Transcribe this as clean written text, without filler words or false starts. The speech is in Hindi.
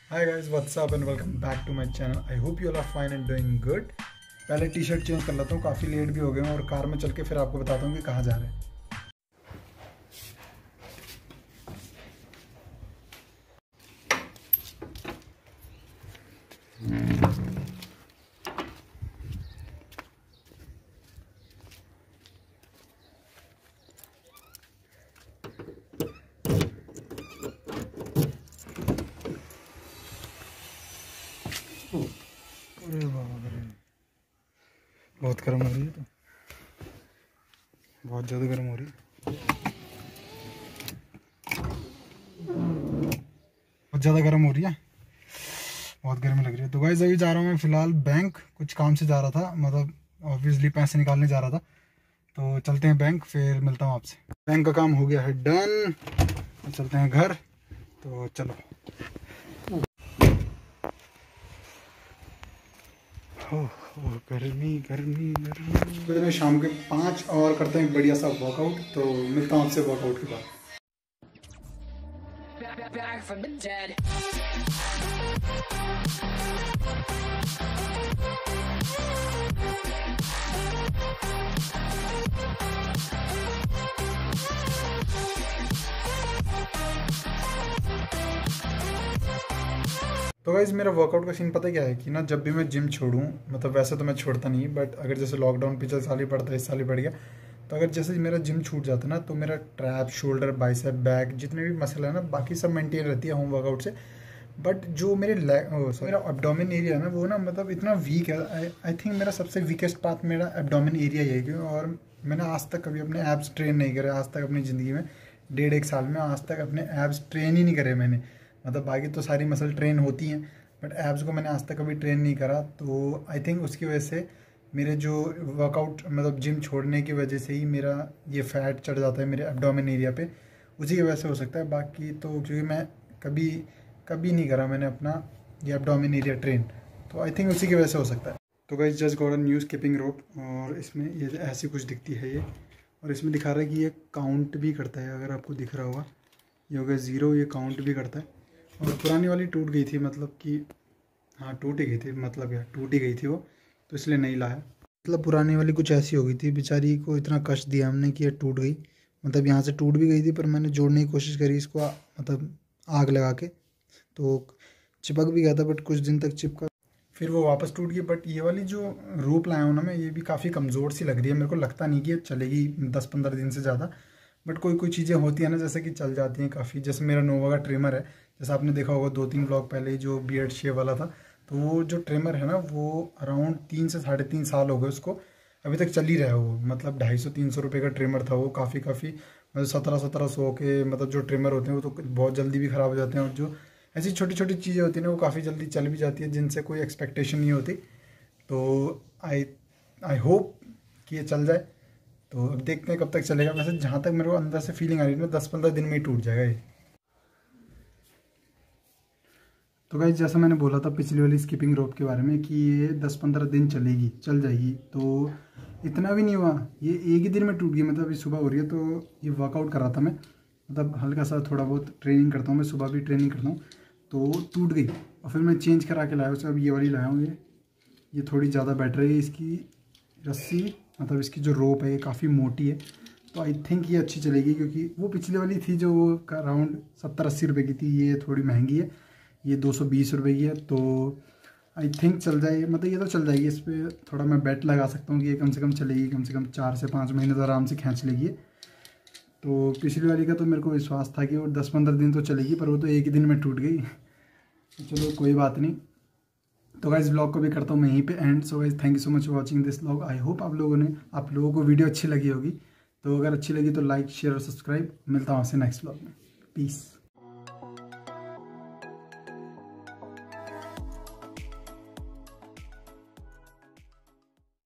Hi guys, what's up and welcome back to my channel. I hope you all are fine and doing good. पहले टी शर्ट चेंज कर लेता हूँ, काफ़ी लेट भी हो गए हैं और कार में चल के फिर आपको बताता हूँ कि कहाँ जा रहे हैं। अरे बाप रे, बहुत गर्म हो रही है, तो बहुत ज़्यादा गर्म हो रही है, बहुत ज़्यादा गर्म हो रही है, बहुत गर्मी लग रही है। तो गाइस अभी जा रहा हूँ मैं फ़िलहाल बैंक, कुछ काम से जा रहा था, मतलब ऑब्वियसली पैसे निकालने जा रहा था। तो चलते हैं बैंक, फिर मिलता हूँ आपसे। बैंक का काम हो गया है डन, तो चलते हैं घर। तो चलो। गर्मी गर्मी गर्मी। तो शाम के 5 और करते हैं एक बढ़िया सा वर्कआउट। तो मिलता हूँ आपसे वर्कआउट के बाद। Back from the dead. तो गाइस मेरा वर्कआउट का सीन पता क्या है कि ना, जब भी मैं जिम छोड़ूं, मतलब वैसे तो मैं छोड़ता नहीं, बट अगर जैसे लॉकडाउन पिछले साल ही पड़ता है, इस साल ही पड़ गया, तो अगर जैसे मेरा जिम छूट जाता है ना, तो मेरा ट्रैप, शोल्डर, बाइसेप, बैक, जितने भी मसल है ना, बाकी सब मेंटेन रहती है होम वर्कआउट से। बट जो मेरे मेरा एब्डोमेन एरिया है ना, वो ना मतलब इतना वीक है। आई थिंक मेरा सबसे वीकेस्ट पार्ट मेरा एब्डोमेन एरिया ही है, क्यों? और मैंने आज तक कभी अपने एब्स ट्रेन नहीं करे, आज तक अपनी ज़िंदगी में 1.5 साल में आज तक अपने एब्स ट्रेन ही नहीं करे मैंने। मतलब बाकी तो सारी मसल ट्रेन होती हैं, बट एब्स को मैंने आज तक कभी ट्रेन नहीं करा। तो आई थिंक उसकी वजह से मेरे जो वर्कआउट, मतलब जिम छोड़ने की वजह से ही मेरा ये फैट चढ़ जाता है मेरे एब्डोमेन एरिया पे, उसी की वजह से हो सकता है। बाकी तो क्योंकि मैं कभी कभी नहीं करा मैंने अपना ये एब्डोमेन एरिया ट्रेन, तो आई थिंक उसी की वजह से हो सकता है। तो guys just got a new skipping rope, और इसमें ये ऐसी कुछ दिखती है ये, और इसमें दिखा रहा है कि ये काउंट भी करता है। अगर आपको दिख रहा होगा, ये हो गया 0, ये काउंट भी करता है। और पुरानी वाली टूट गई थी, मतलब कि हाँ टूट ही गई थी, मतलब यार टूट ही गई थी वो, तो इसलिए नहीं लाया। मतलब पुरानी वाली कुछ ऐसी हो गई थी, बेचारी को इतना कष्ट दिया हमने कि ये टूट गई। मतलब यहाँ से टूट भी गई थी, पर मैंने जोड़ने की कोशिश करी इसको, मतलब आग लगा के, तो चिपक भी गया था, बट कुछ दिन तक चिपका, फिर वो वापस टूट गई। बट ये वाली जो रोप लाया हूँ ना मैं, ये भी काफ़ी कमज़ोर सी लग रही है। मेरे को लगता नहीं कि ये चलेगी 10-15 दिन से ज़्यादा, बट कोई कोई चीज़ें होती है ना, जैसे कि चल जाती हैं काफ़ी। जैसे मेरा नोवा का ट्रिमर है, जैसे आपने देखा होगा 2-3 ब्लॉग पहले ही, जो बियर्ड शेव वाला था, तो वो जो ट्रिमर है ना, वो अराउंड 3 से 3.5 साल हो गए उसको, अभी तक चल ही रहा है वो। मतलब 250-300 रुपये का ट्रिमर था वो, काफ़ी मतलब 1700 के, मतलब जो ट्रिमर होते हैं वो तो बहुत जल्दी भी ख़राब हो जाते हैं, और जो ऐसी छोटी छोटी चीज़ें होती हैं ना, वो काफ़ी जल्दी चल भी जाती है, जिनसे कोई एक्सपेक्टेशन नहीं होती। तो आई होप कि ये चल जाए। तो अब देखते हैं कब तक चलेगा। वैसे जहाँ तक मेरे को अंदर से फीलिंग आ रही है ना, 10-15 दिन में ही टूट जाएगा ये। तो गाइस जैसा मैंने बोला था पिछली वाली स्किपिंग रोप के बारे में कि ये 10-15 दिन चलेगी, चल जाएगी, तो इतना भी नहीं हुआ, ये एक ही दिन में टूट गई। मतलब अभी सुबह हो रही है, तो ये वर्कआउट कर रहा था मैं, मतलब हल्का सा थोड़ा बहुत ट्रेनिंग करता हूँ मैं, सुबह भी ट्रेनिंग करता हूँ, तो टूट गई। और फिर मैं चेंज करा के लाया उसे, अब ये वाली लाया हूँ। ये थोड़ी ज़्यादा बेटर है, इसकी रस्सी, मतलब इसकी जो रोप है ये काफ़ी मोटी है, तो आई थिंक ये अच्छी चलेगी। क्योंकि वो पिछली वाली थी जो अराउंड 70-80 रुपये की थी, ये थोड़ी महंगी है, ये 220 रुपये की है। तो आई थिंक चल जाए, मतलब ये तो चल जाएगी। इस पर थोड़ा मैं बेट लगा सकता हूँ कि ये कम से कम चलेगी, कम से कम 4 से 5 महीने तो आराम से खींच लेगी। तो पिछली वाली का तो मेरे को विश्वास था कि वो 10-15 दिन तो चलेगी, पर वो तो एक ही दिन में टूट गई। तो चलो कोई बात नहीं। तो गाइस ब्लॉग को भी करता हूँ मैं यहीं पे end. So guys thank you so much for watching this blog. I hope आप लोगों को वीडियो अच्छी लगी होगी। तो अगर अच्छी लगी तो लाइक, शेयर और सब्सक्राइब। मिलता हूँ आपसे नेक्स्ट ब्लॉग में। पीस।